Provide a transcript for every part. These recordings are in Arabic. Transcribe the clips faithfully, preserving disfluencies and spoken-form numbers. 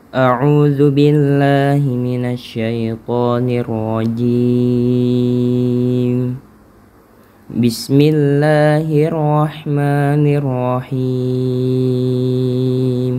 أعوذ بالله من الشيطان الرجيم. بسم الله الرحمن الرحيم.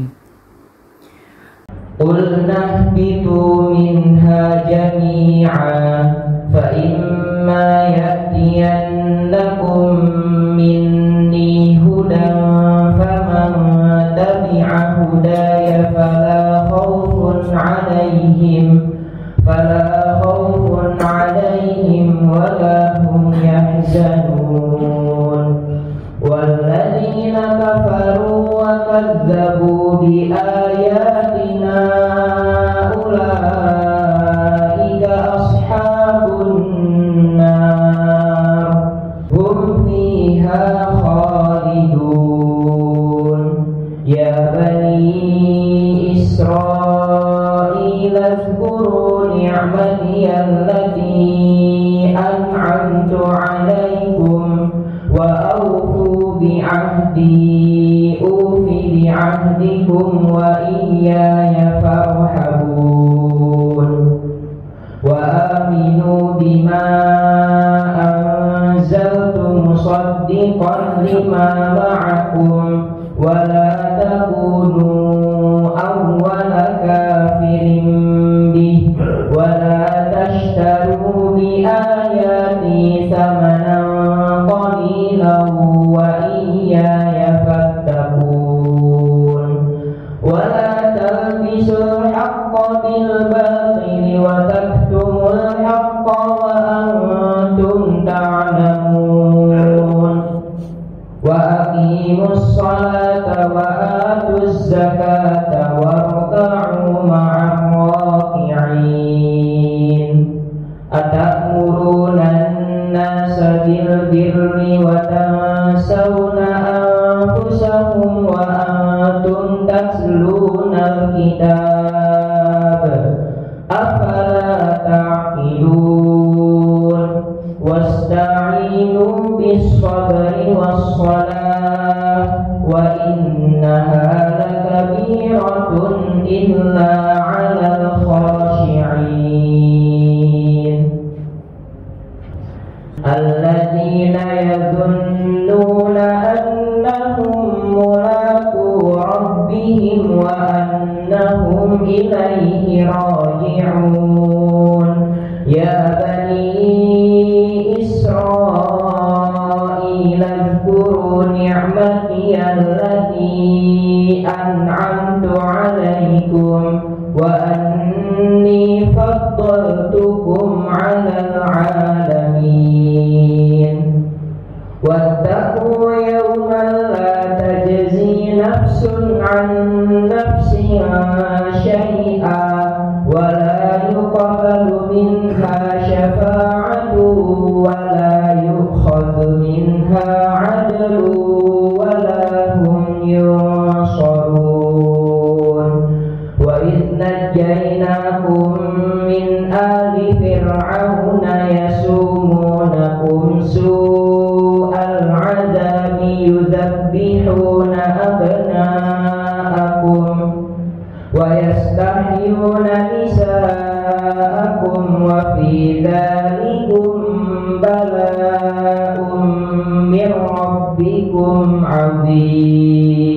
قلنا اهبطوا منها جميعا فإما يأتينكم مني هدى فمن تبع هداي فلا خوف عليهم فلا خوف عليهم ولا هم يحزنون والذين كفروا وكذبوا بآياتنا أولئك أصحاب النار هم فيها خالدون. يا بني إسرائيل اذكروا نعمتي التي أنعمت عليكم وأوفوا بعهدي أوف بعهدكم وإياي فارحبون. وآمنوا بما أنزلت مصدقا لما معكم ولا تكونوا أول كافر به ولا تشتروا بآياتي ثمنا قليلا وإياي فاتقون. ولا تلبسوا الحق بالباطل وتكتموا الحق وأنتم تعلمون. وأقيموا الصلاة وآتوا الزكاة واركعوا مع الراكعين. أتأمرون الناس بالبر وتنسون أنفسكم وأنتم تتلون الكتاب أفلا تعقلون. واستعينوا بالصبر والصلاة وإنها لكبيرة إلا على الخاشعين الذين يظنون أنهم ملاقو ربهم وأنهم إليه راجعون. يا بني إسرائيل اذكروا نعمتي التي أنعمت عليكم وأني فضلتكم على العالمين. واتقوا يوما لا تجزي نفس عن نفس شيئا ولا يقبل منها شفاعة ولا يؤخذ منها عدل ولا هم ينصرون. وإذ نجيناكم من آل فرعون يسومونكم سوء العذاب يذبحون أبناءكم ويستحيون نساءكم وفي ذلكم بلاء من ربكم عظيم.